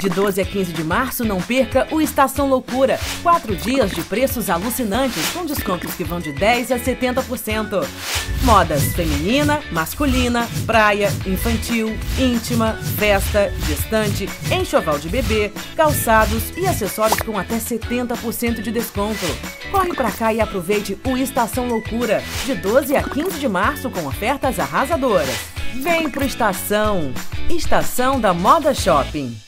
De 12 a 15 de março, não perca o Estação Loucura. 4 dias de preços alucinantes, com descontos que vão de 10% a 70%. Modas feminina, masculina, praia, infantil, íntima, festa, gestante, enxoval de bebê, calçados e acessórios com até 70% de desconto. Corre pra cá e aproveite o Estação Loucura, de 12 a 15 de março, com ofertas arrasadoras. Vem pro Estação da Moda Shopping.